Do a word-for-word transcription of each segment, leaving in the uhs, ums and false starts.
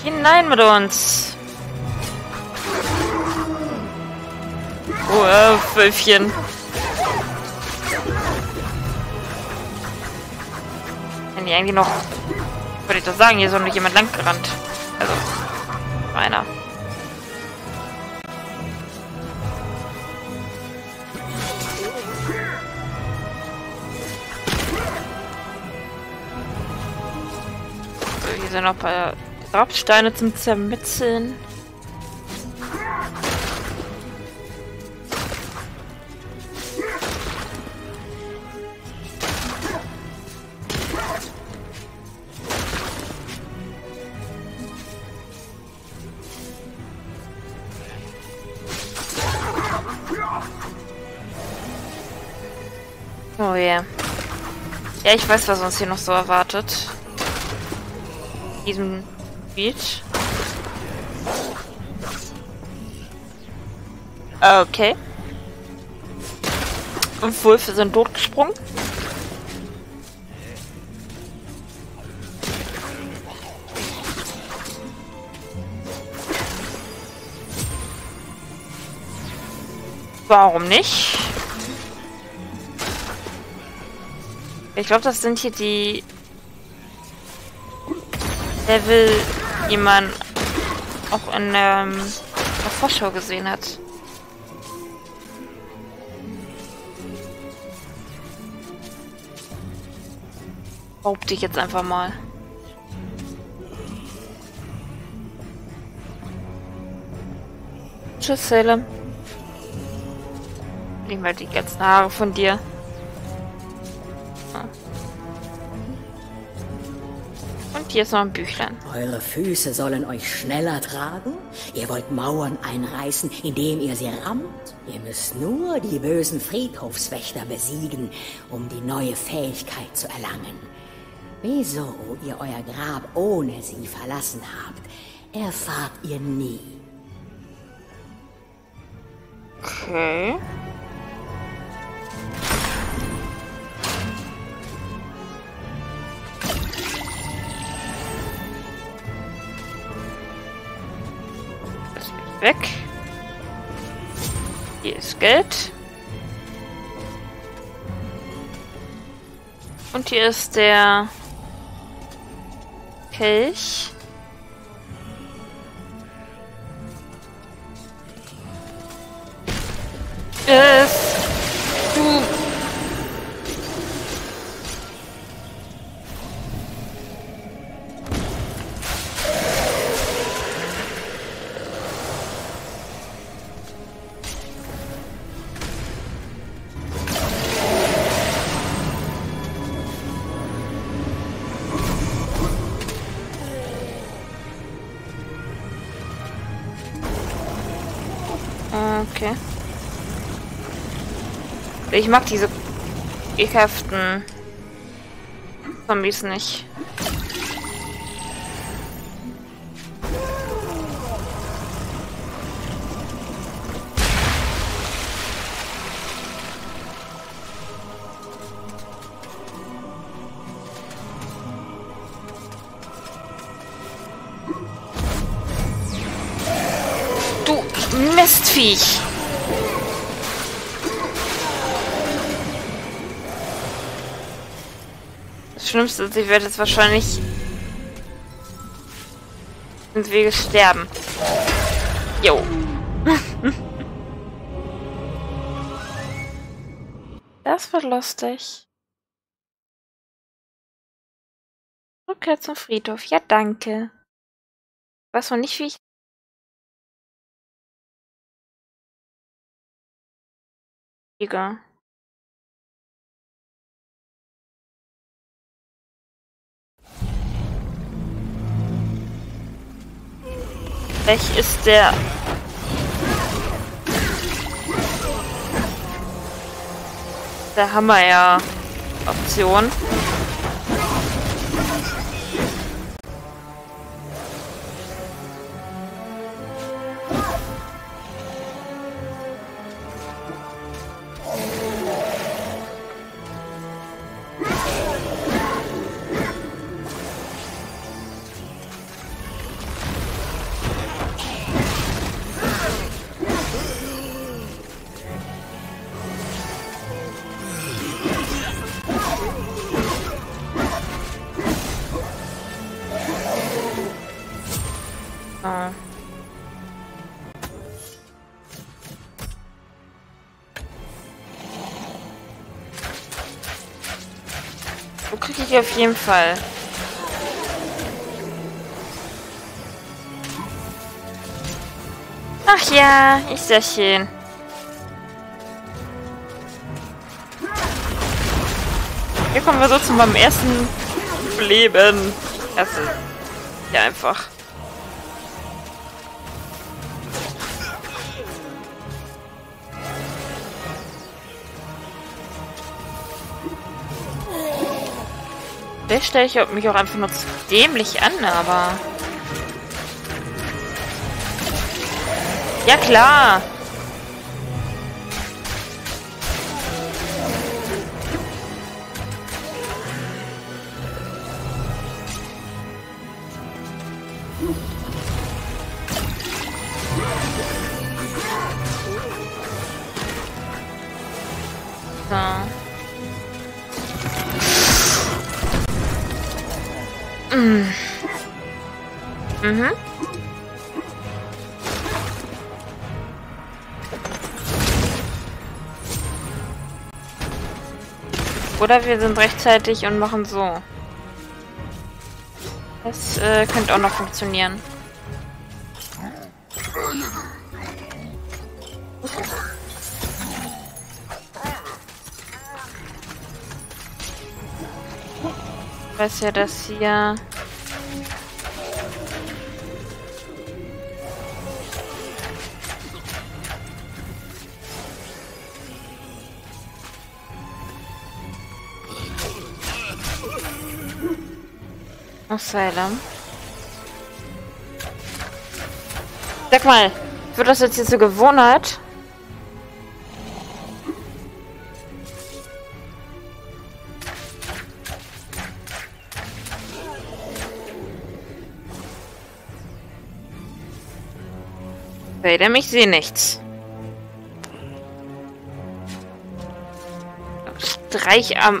Hinein mit uns. Oh, äh, Wölfchen. Wenn die eigentlich noch... Würde ich das sagen, hier ist noch nicht jemand lang gerannt. Also, einer. So, hier sind noch ein paar Grabsteine zum Zermetzeln. Oh ja. Ja, ich weiß, was uns hier noch so erwartet. Diesem Beach. Okay. Und Wölfe sind totgesprungen. Warum nicht? Ich glaube, das sind hier die Level, die man auch in ähm, der Vorschau gesehen hat. Behaupte ich jetzt einfach mal. Tschüss, Salem. Nehmen wir die ganzen Haare von dir. Und hier ist noch ein Büchlein. Eure Füße sollen euch schneller tragen? Ihr wollt Mauern einreißen, indem ihr sie rammt? Ihr müsst nur die bösen Friedhofswächter besiegen, um die neue Fähigkeit zu erlangen. Wieso ihr euer Grab ohne sie verlassen habt, erfahrt ihr nie. Okay. Weg. Hier ist Geld. Und hier ist der Kelch. Es. Du. Okay. Ich mag diese ekelhaften Zombies nicht. Du Mistviech! Das Schlimmste ist, ich werde jetzt wahrscheinlich ins Wege sterben. Jo. Das wird lustig. Rückkehr zum Friedhof. Ja, danke. Weiß man nicht, wie ich... Egal. Welch ist der... Der Hammer ja Option. Oh. So kriege ich auf jeden Fall. Ach ja, ist sehr schön. Hier kommen wir so zu meinem ersten Leben. Das ist ja einfach. Der stelle ich mich auch einfach nur zu dämlich an, aber... Ja klar! So. Mm. Mhm. Oder wir sind rechtzeitig und machen so. Das äh, könnte auch noch funktionieren. Ich weiß ja, dass hier... Asylum. Sag mal, wird das jetzt hier zur Gewohnheit? Rede, ich sehe nichts. Streich am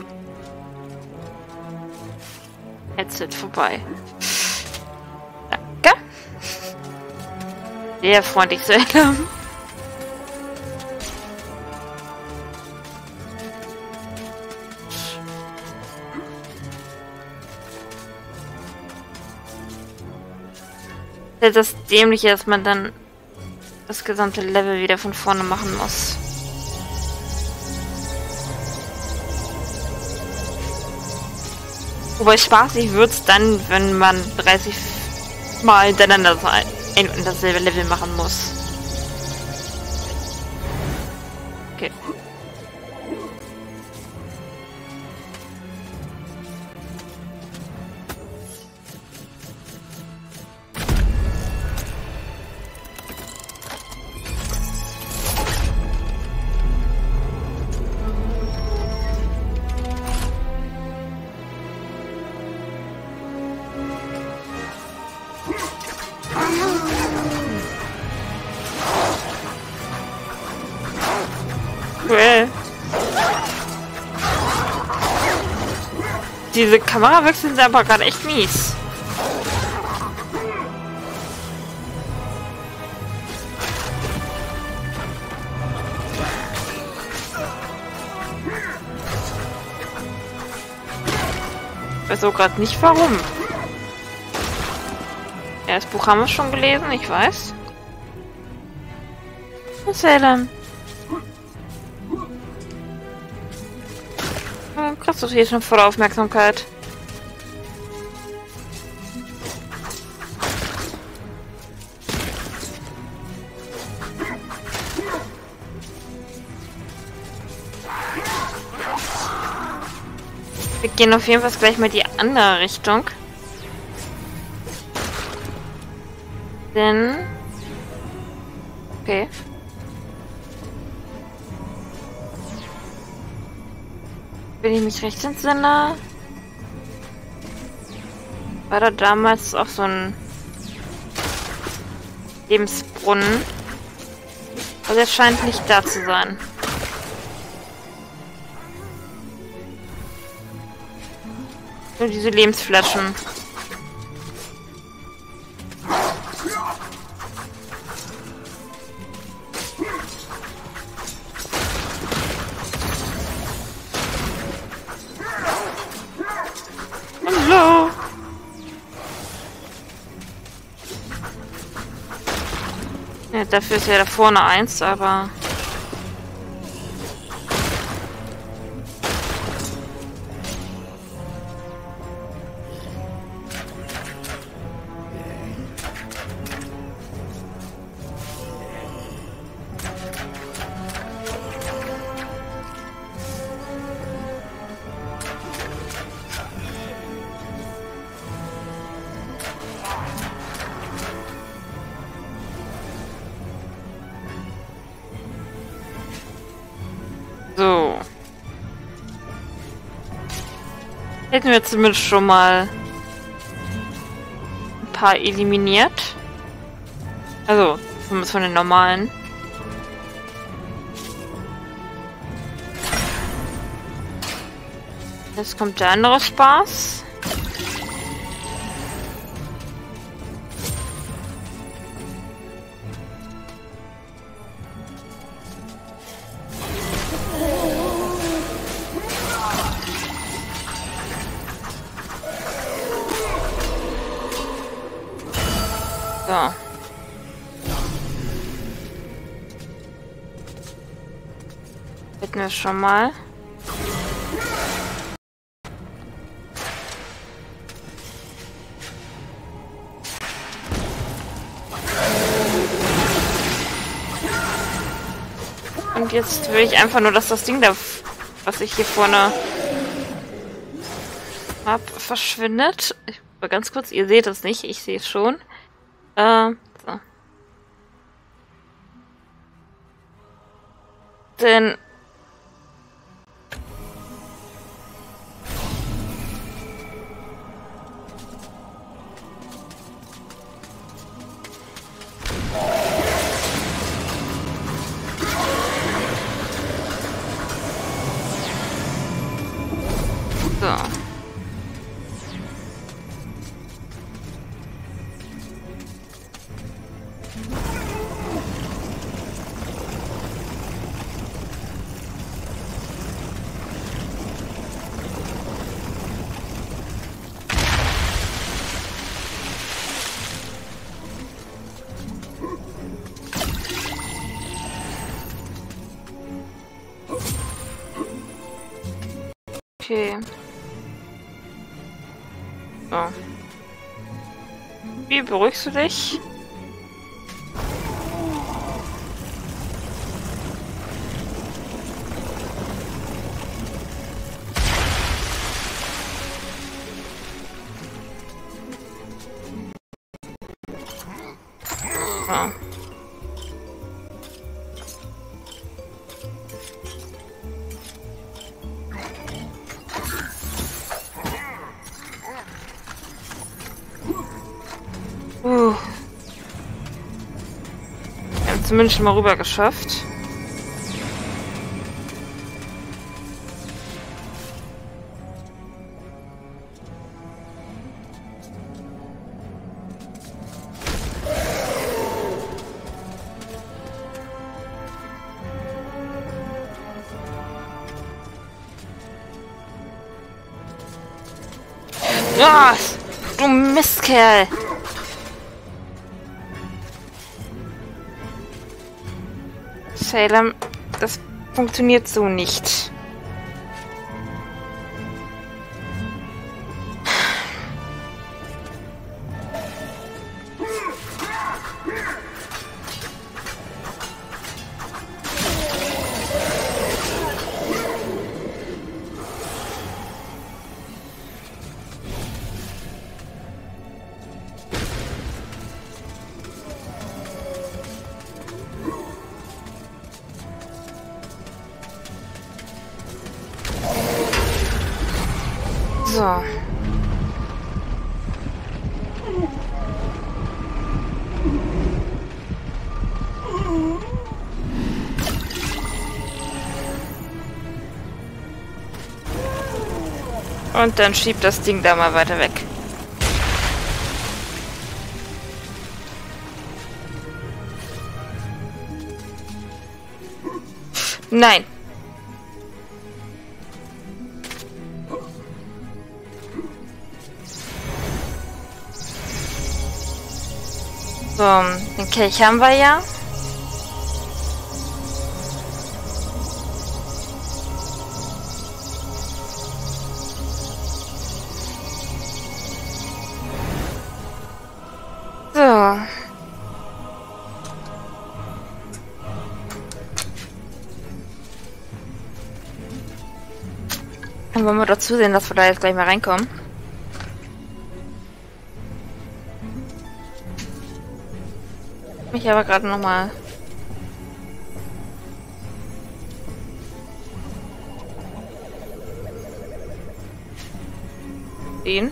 Headset vorbei. Danke. Sehr freundlich, Salem. Das Dämliche, dass man dann das gesamte Level wieder von vorne machen muss. Wobei spaßig wird's dann, wenn man dreißig Mal hintereinander so ein und dasselbe Level machen muss. Okay. Cool. Diese Kamerawechsel sind aber gerade echt mies. Ich weiß auch gerade nicht warum. Ja, das Buch haben wir schon gelesen, ich weiß. Was ist denn? Krass, du hier schon voller Aufmerksamkeit. Wir gehen auf jeden Fall gleich mal die andere Richtung. Denn... Okay. Wenn ich mich recht entsinne, war da damals auch so ein Lebensbrunnen. Aber der scheint nicht da zu sein. Nur diese Lebensflaschen. Dafür ist ja da vorne eins, aber... So. Hätten wir zumindest schon mal ein paar eliminiert. Also, zumindest von den normalen. Jetzt kommt der andere Spaß. So. Hätten wir es schon mal. Und jetzt will ich einfach nur, dass das Ding da, was ich hier vorne hab, verschwindet. Ich, ganz kurz, ihr seht es nicht, ich sehe es schon. Äh, so. Denn so. Okay. So. Wie beruhigst du dich? So. Uh. Wir haben zumindest schon mal rüber geschafft. Ah, du Mistkerl! Salem, das funktioniert so nicht. So. Und dann schiebt das Ding da mal weiter weg. Nein. So, den Kelch haben wir ja. wollen wir doch zusehen, dass wir da jetzt gleich mal reinkommen. Mich aber gerade noch mal sehen.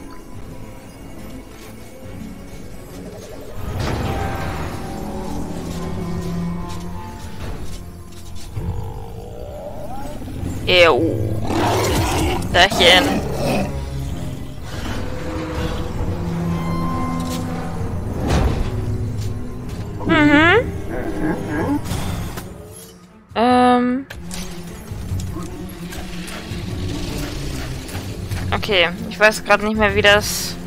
Ew. Dachchen. Mhm. Ähm. Okay, ich weiß gerade nicht mehr, wie das...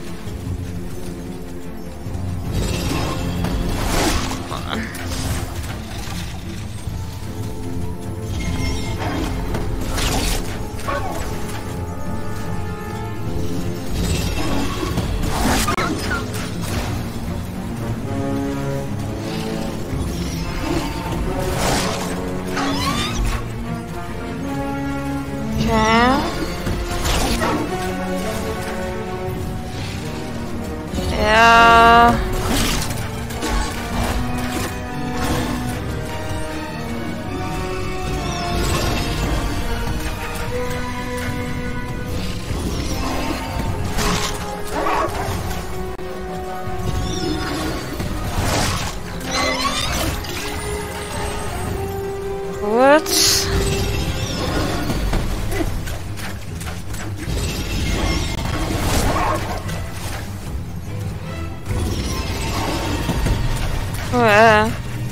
Ja. Gut. Äh.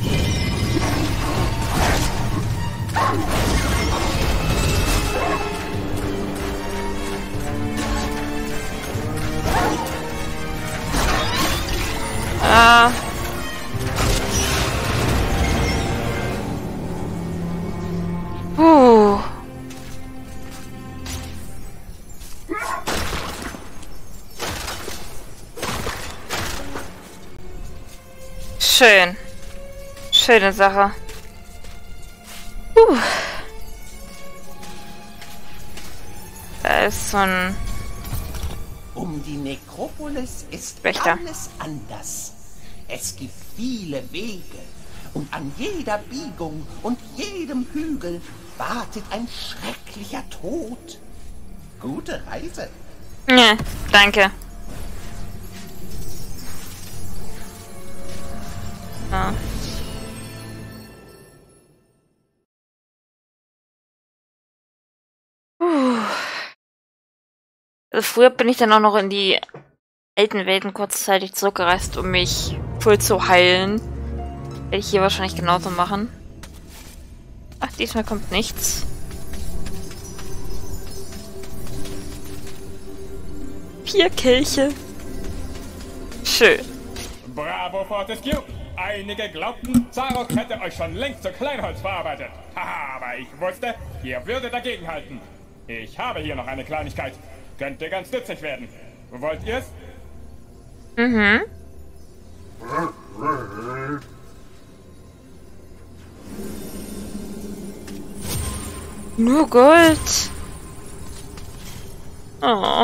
Ah. Puh. Schön. Schöne Sache. Puh. Da ist so ein... Um die Nekropolis ist Wächter. alles anders. Es gibt viele Wege. Und an jeder Biegung und jedem Hügel wartet ein schrecklicher Tod. Gute Reise. Ja, danke. Ah. Puh. Also früher bin ich dann auch noch in die alten Welten kurzzeitig zurückgereist, um mich voll zu heilen. Werde ich hier wahrscheinlich genauso machen. Ach, diesmal kommt nichts. Vier Kelche. Schön. Bravo, Fortescue! Einige glaubten, Zarok hätte euch schon längst zu Kleinholz verarbeitet. Haha, aber ich wusste, ihr würdet dagegenhalten. Ich habe hier noch eine Kleinigkeit. Könnte ganz nützlich werden. Wollt ihr's? Mhm. Nur Gold. Oh.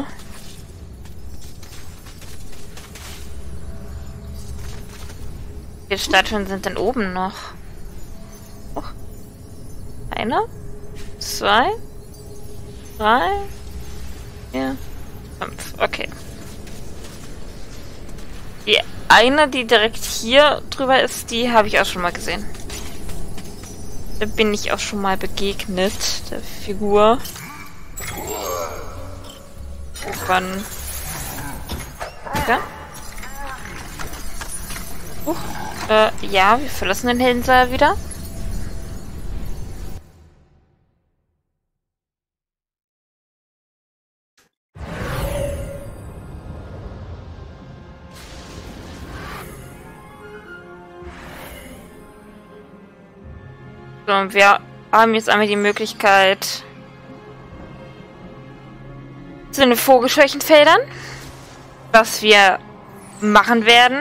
Wie viele Statuen sind denn oben noch? Oh. Einer? Zwei? Drei? Vier? Fünf. Okay. Die eine, die direkt hier drüber ist, die habe ich auch schon mal gesehen. Da bin ich auch schon mal begegnet, der Figur. Wann? Ja? Uh, äh, ja, wir verlassen den Heldensaal wieder. So, und wir haben jetzt einmal die Möglichkeit zu den Vogelscheuchenfeldern, was wir machen werden.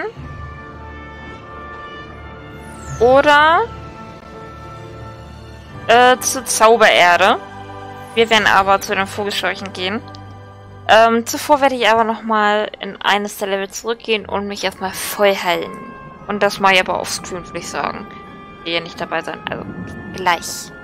Oder äh, zur Zaubererde. Wir werden aber zu den Vogelscheuchen gehen. Ähm, zuvor werde ich aber nochmal in eines der Level zurückgehen und mich erstmal voll heilen. Und das mache ich aber offscreen, würde ich sagen. Ich will ja nicht dabei sein, also gleich.